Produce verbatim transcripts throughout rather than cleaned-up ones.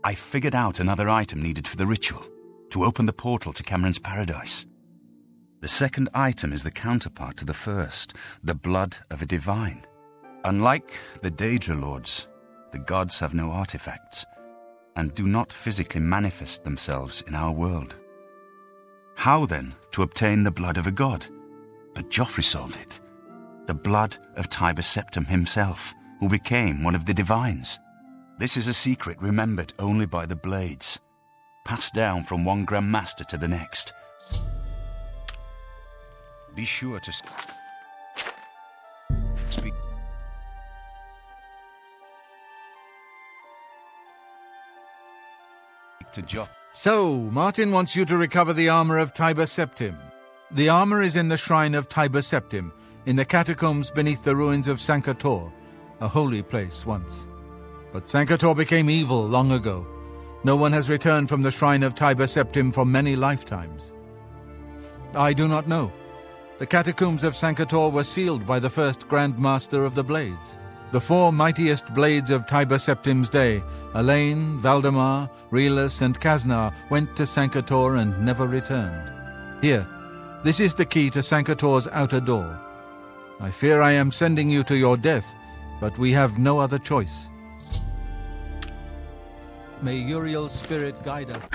I figured out another item needed for the ritual, to open the portal to Cameron's paradise. The second item is the counterpart to the first, the blood of a divine. Unlike the Daedra Lords, the gods have no artifacts, and do not physically manifest themselves in our world. How then to obtain the blood of a god? But Joffrey solved it. The blood of Tiber Septim himself, who became one of the divines. This is a secret remembered only by the Blades, passed down from one Grand Master to the next. Be sure to speak to Joffrey. So, Martin wants you to recover the armor of Tiber Septim. The armor is in the shrine of Tiber Septim, in the catacombs beneath the ruins of Sankator, a holy place once. But Sankator became evil long ago. No one has returned from the shrine of Tiber Septim for many lifetimes. I do not know. The catacombs of Sankator were sealed by the first Grand Master of the Blades. The four mightiest blades of Tiber Septim's day, Elaine, Valdemar, Relus, and Kaznar, went to Sankator and never returned. Here, this is the key to Sankator's outer door. I fear I am sending you to your death, but we have no other choice. May Uriel's spirit guide us.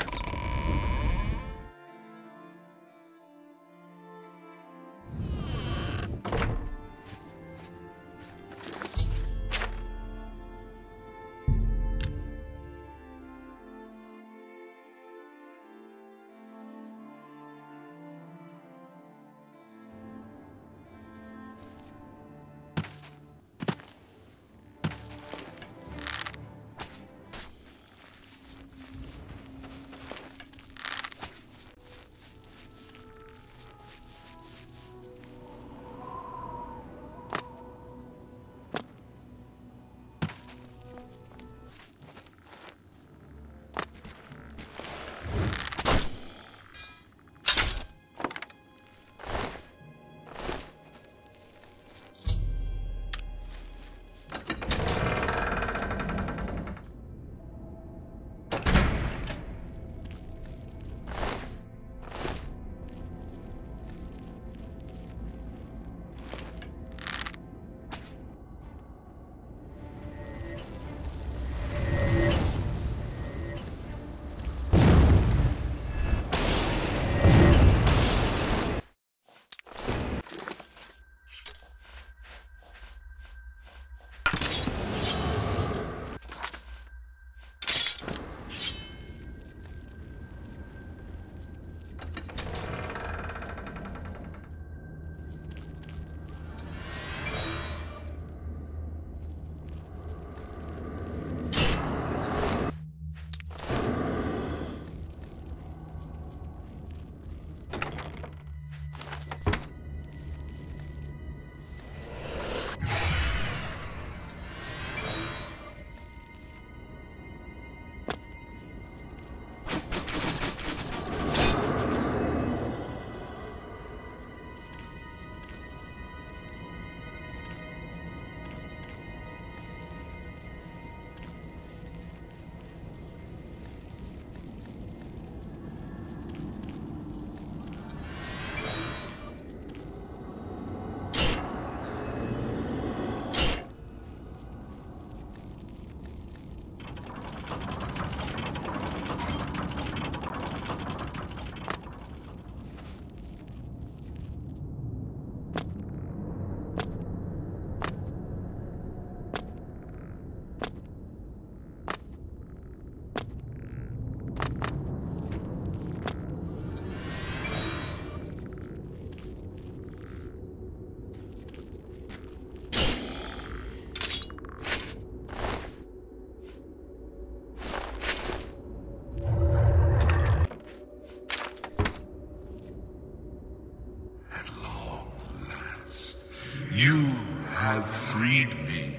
You have freed me.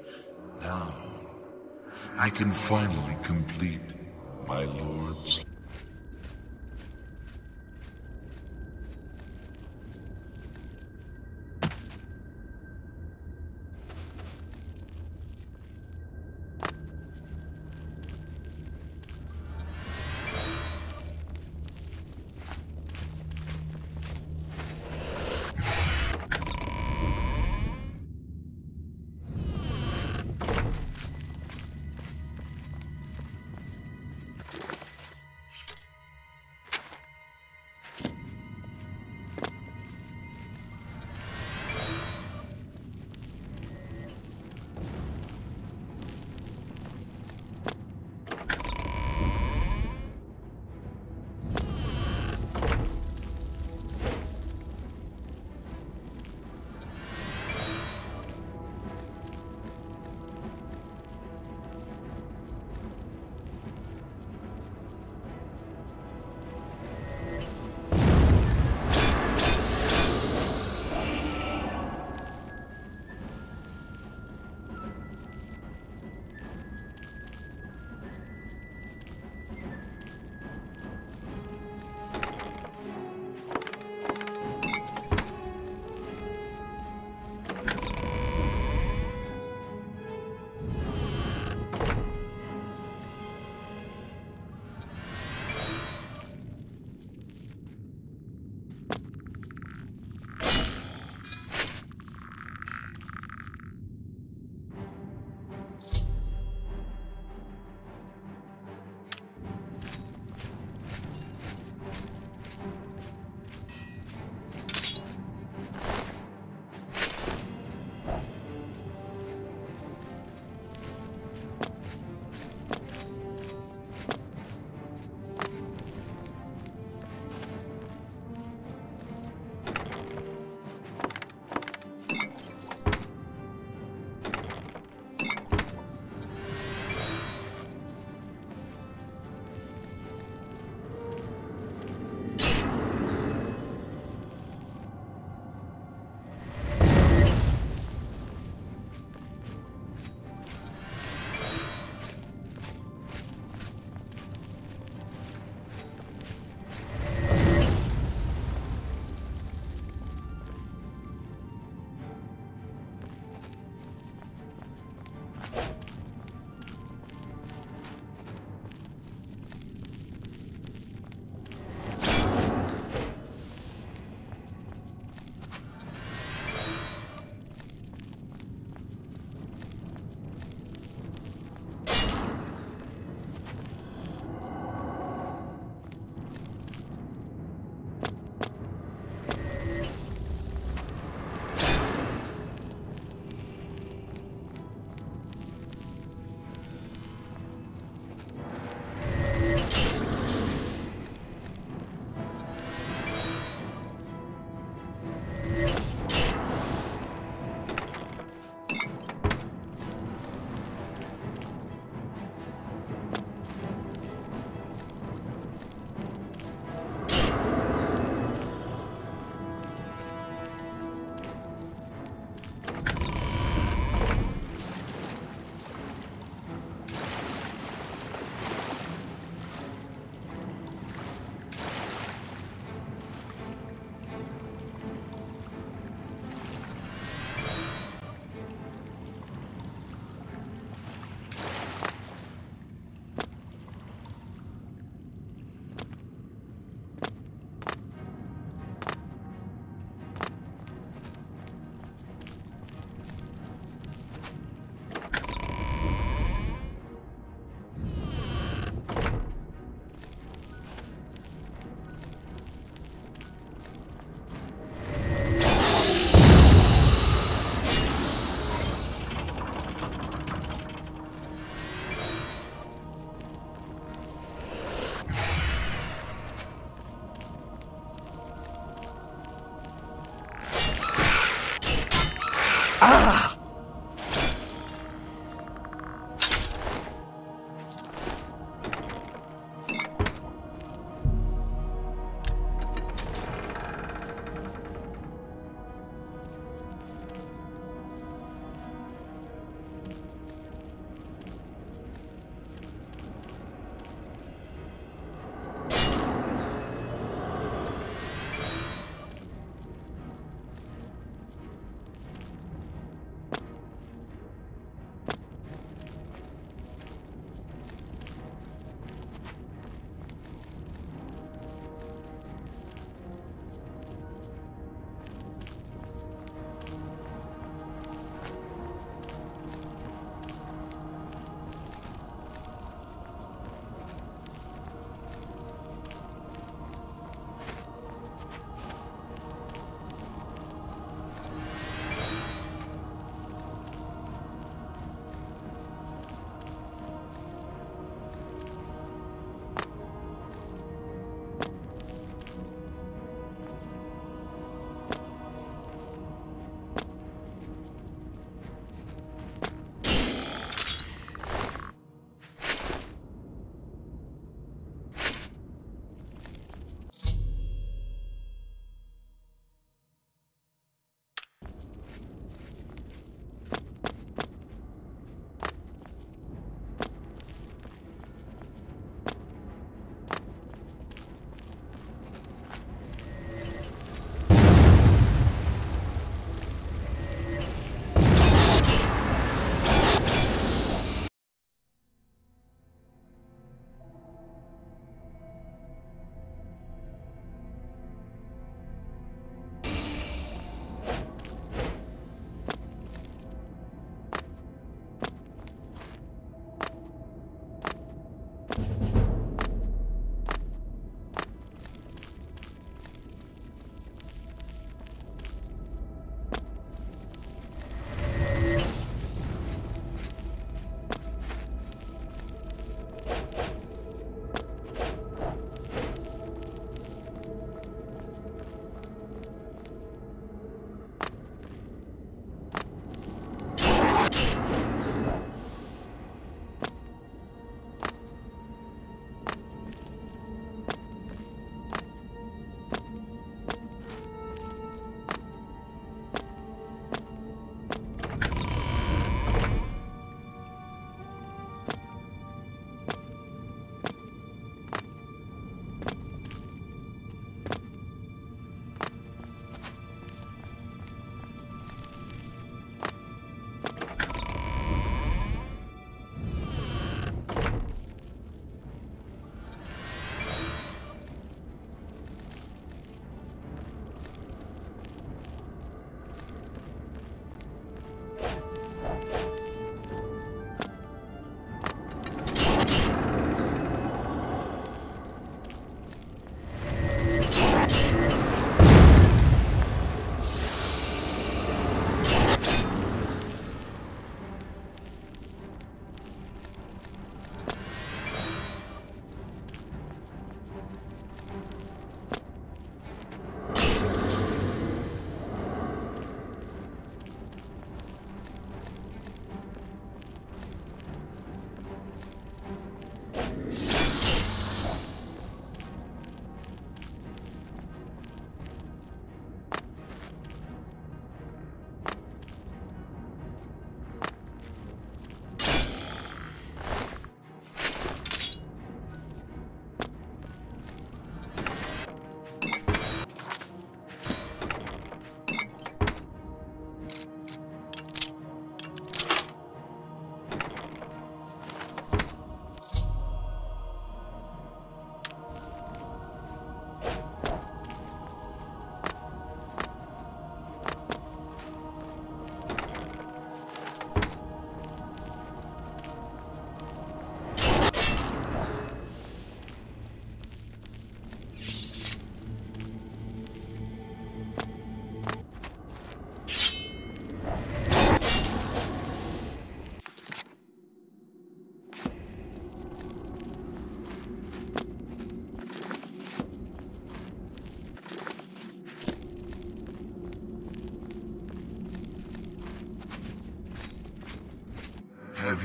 Now, I can finally complete my lord's...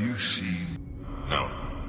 you seen? No.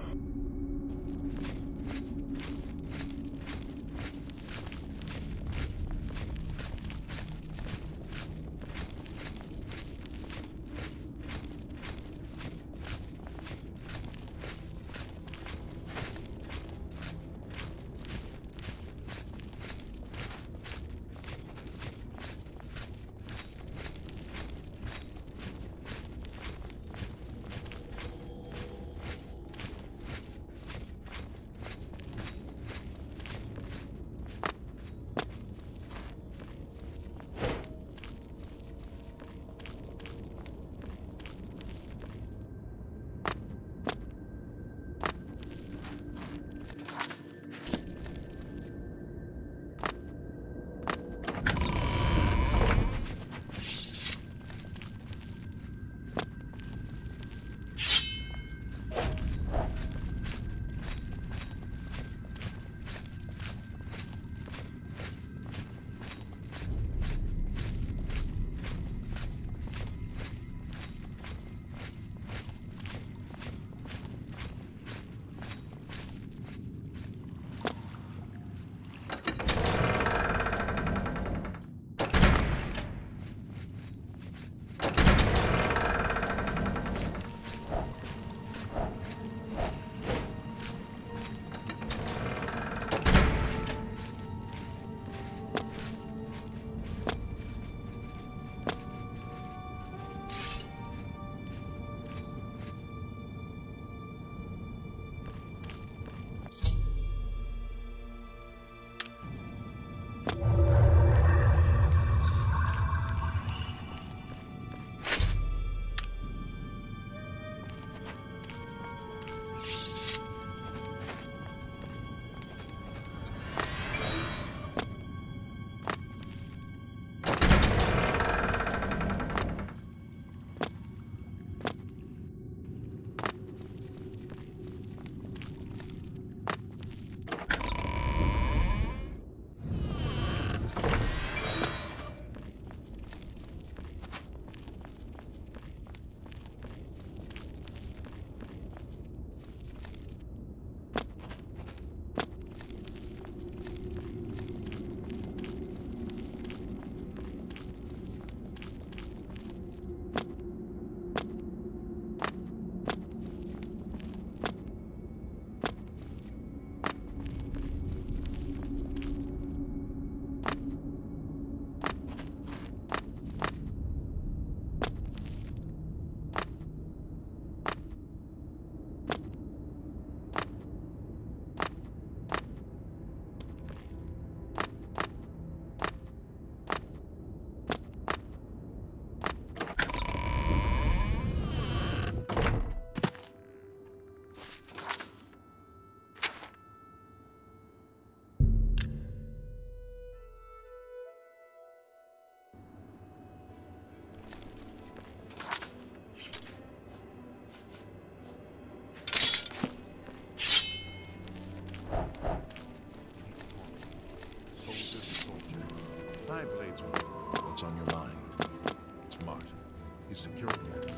What's on your mind? It's Martin. He's security.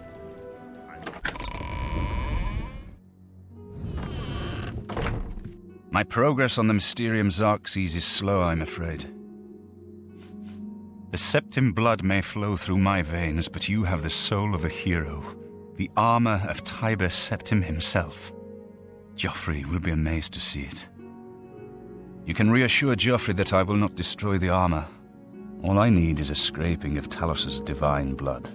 My progress on the Mysterium Xerxes is slow, I'm afraid. The Septim blood may flow through my veins, but you have the soul of a hero, the armor of Tiber Septim himself. Joffrey will be amazed to see it. You can reassure Joffrey that I will not destroy the armor. All I need is a scraping of Talos's divine blood.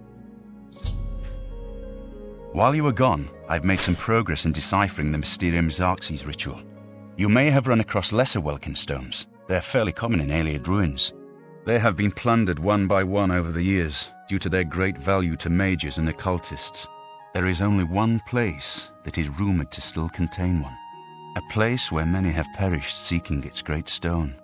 While you were gone, I've made some progress in deciphering the Mysterium Xerxes ritual. You may have run across lesser Welkin stones. They're fairly common in Ayleid ruins. They have been plundered one by one over the years, due to their great value to mages and occultists. There is only one place that is rumoured to still contain one. A place where many have perished seeking its great stone.